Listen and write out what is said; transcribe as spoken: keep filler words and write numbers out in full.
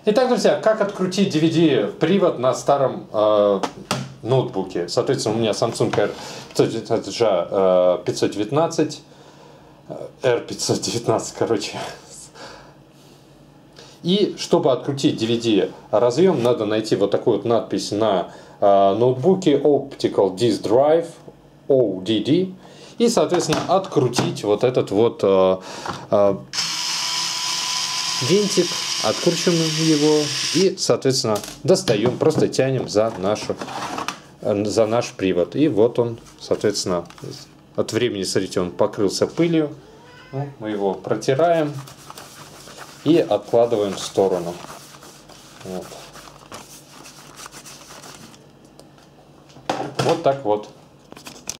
Итак, друзья, как открутить ди ви ди-привод на старом э, ноутбуке? Соответственно, у меня Samsung эр пятьсот девятнадцать, эр пятьсот девятнадцать, короче. И чтобы открутить ди ви ди-разъем, надо найти вот такую вот надпись на э, ноутбуке Optical Disk Drive, о ди ди, и, соответственно, открутить вот этот вот э, э, винтик, откручиваем его и, соответственно, достаем, просто тянем за, нашу, за наш привод. И вот он, соответственно, от времени, смотрите, он покрылся пылью. Ну, мы его протираем и откладываем в сторону. Вот, вот так вот.